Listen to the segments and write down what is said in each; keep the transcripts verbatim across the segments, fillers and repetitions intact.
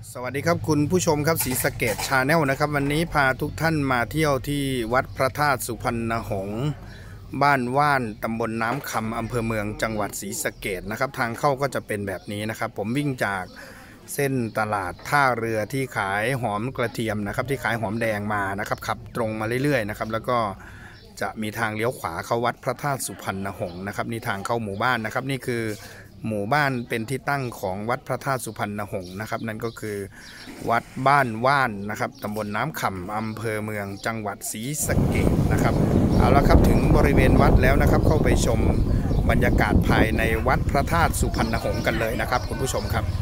สวัสดีครับคุณผู้ชมครับศรีสะเกษชาแนลนะครับวันนี้พาทุกท่านมาเที่ยวที่วัดพระธาตุสุพรรณหงษ์บ้านว่านตำบลน้ำคำอำเภอเมืองจังหวัดศรีสะเกษนะครับทางเข้าก็จะเป็นแบบนี้นะครับผมวิ่งจากเส้นตลาดท่าเรือที่ขายหอมกระเทียมนะครับที่ขายหอมแดงมานะครับขับตรงมาเรื่อยๆนะครับแล้วก็จะมีทางเลี้ยวขวาเข้าวัดพระธาตุสุพรรณหงษ์นะครับนี่ทางเข้าหมู่บ้านนะครับนี่คือหมู่บ้านเป็นที่ตั้งของวัดพระธาตุสุพรรณหงษ์นะครับนั่นก็คือวัดบ้านว่านนะครับตำบลน้ำคำอำเภอเมืองจังหวัดศรีสะเกษนะครับเอาละครับถึงบริเวณวัดแล้วนะครับเข้าไปชมบรรยากาศภายในวัดพระธาตุสุพรรณหงษ์กันเลยนะครับคุณผู้ชมครับ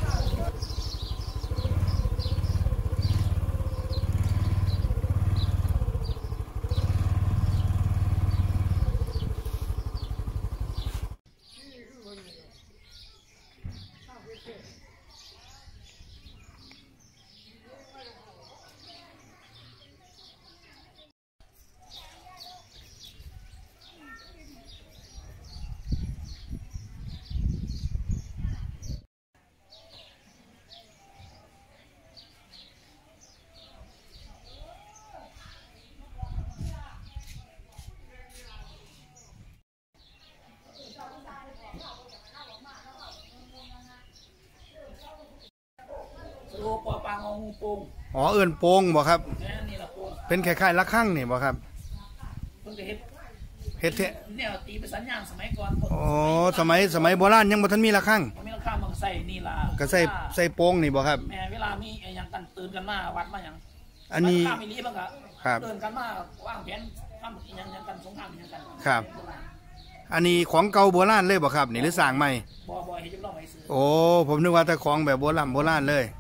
โลปอปางงูโป่งอ๋อเอื่นโป่งบ่ครับนี่ละโป่งเป็นคล้ายๆละคั่งนี่บ่ครับเพิ่งจะเฮ็ดเฮ็ดเนี่ยตีเป็นสัญญาณสมัยก่อนอ๋อสมัยสมัยโบราณยังบ่ทันมีละคั่งมีละคั่งบางใส่นี่ล่ะก็ใส่ใส่โป่งนี่บ่ครับแม่เวลามีไอ้ยังกันตื่นกันมาวัดมาหยังอันนี้ข้ามมีลีบ้างก็ตื่นกันมาว่างแผนทำยังยังกันสงครามยังกันครับอันนี้ของเก่าโบราณเลยบ่ครับนี่หรือสร้างใหม่บ่บ่เฮ็ดจำลองไว้ซื้อโอ้ผมนึกว่าแต่ของแบบโบราณโบราณเลย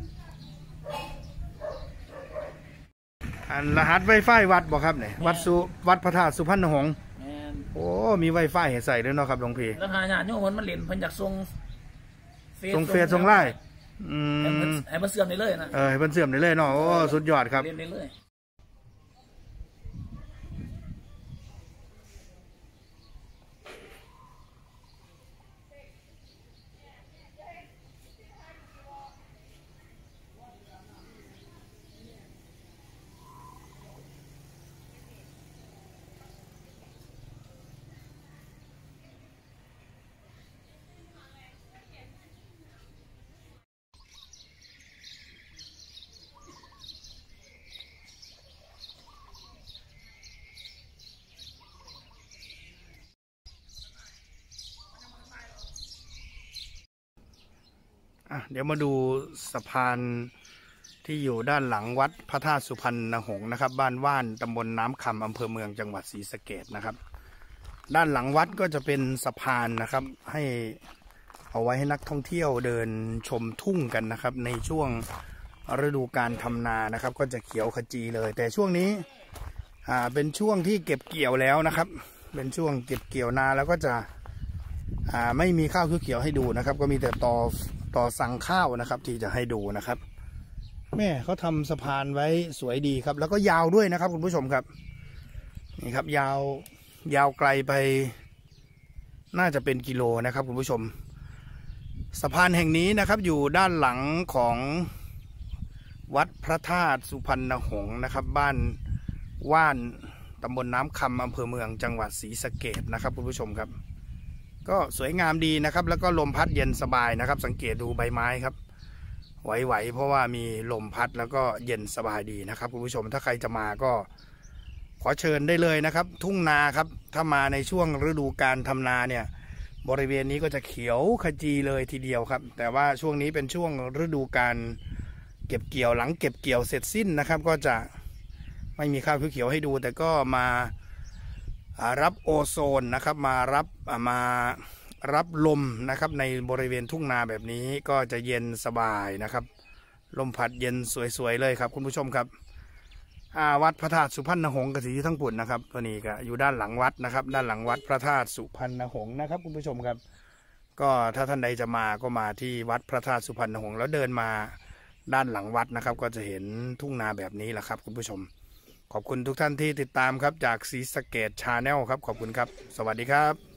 อันรหัสไวไฟวัดบ่ครับเนี่ยวัดสุวัดพระธาตุสุพรรณหงษ์โอ้มีไวไฟให้ใส่ด้วยเนาะครับหลวงพี่แล้วหาญาติโยมมันเล่นเพิ่นอยากส่งเฟซส่งเฟซส่งไลน์อืมให้เพิ่นเสื่อมได้เลยนะเออให้เพิ่นเสื่อมได้เลยเนาะโอ้สุดยอดครับเล่นได้เลยอ่ะเดี๋ยวมาดูสะพานที่อยู่ด้านหลังวัดพระธาตุสุพรรณหงษ์นะครับบ้านว่านตำบลน้ำคำอำเภอเมืองจังหวัดศรีสะเกษนะครับด้านหลังวัดก็จะเป็นสะพานนะครับให้เอาไว้ให้นักท่องเที่ยวเดินชมทุ่งกันนะครับในช่วงฤดูการทำนานะครับก็จะเขียวขจีเลยแต่ช่วงนี้อ่าเป็นช่วงที่เก็บเกี่ยวแล้วนะครับเป็นช่วงเก็บเกี่ยวนาแล้วก็จะอ่าไม่มีข้าวเขียวให้ดูนะครับก็มีแต่ตอต่อสั่งข้าวนะครับที่จะให้ดูนะครับแม่เขาทำสะพานไว้สวยดีครับแล้วก็ยาวด้วยนะครับคุณผู้ชมครับนี่ครับยาวยาวไกลไปน่าจะเป็นกิโลนะครับคุณผู้ชมสะพานแห่งนี้นะครับอยู่ด้านหลังของวัดพระธาตุสุพรรณหงษ์นะครับบ้านว่านตำบลน้ำคำอำเภอเมืองจังหวัดศรีสะเกษนะครับคุณผู้ชมครับก็สวยงามดีนะครับแล้วก็ลมพัดเย็นสบายนะครับสังเกตดูใบไม้ครับไหวๆเพราะว่ามีลมพัดแล้วก็เย็นสบายดีนะครับคุณผู้ชมถ้าใครจะมาก็ขอเชิญได้เลยนะครับทุ่งนาครับถ้ามาในช่วงฤดูการทำนาเนี่ยบริเวณนี้ก็จะเขียวขจีเลยทีเดียวครับแต่ว่าช่วงนี้เป็นช่วงฤดูการเก็บเกี่ยวหลังเก็บเกี่ยวเสร็จสิ้นนะครับก็จะไม่มีข้าวเขียวให้ดูแต่ก็มารับโอโซนนะครับมารับมารับลมนะครับในบริเวณทุ่งนาแบบนี้ก็จะเย็นสบายนะครับลมพัดเย็นสวยๆเลยครับคุณผู้ชมครับวัดพระธาตุสุพรรณหงษ์กสิที่ทั้งปุ่นนะครับตัวนี้ก็อยู่ด้านหลังวัดนะครับด้านหลังวัดพระธาตุสุพรรณหงษ์นะครับคุณผู้ชมครับก็ถ้าท่านใดจะมาก็มาที่วัดพระธาตุสุพรรณหงษ์แล้วเดินมาด้านหลังวัดนะครับก็จะเห็นทุ่งนาแบบนี้แหละครับคุณผู้ชม ขอบคุณทุกท่านที่ติดตามครับจากศรีสะเกษชาแนลครับขอบคุณครับสวัสดีครับ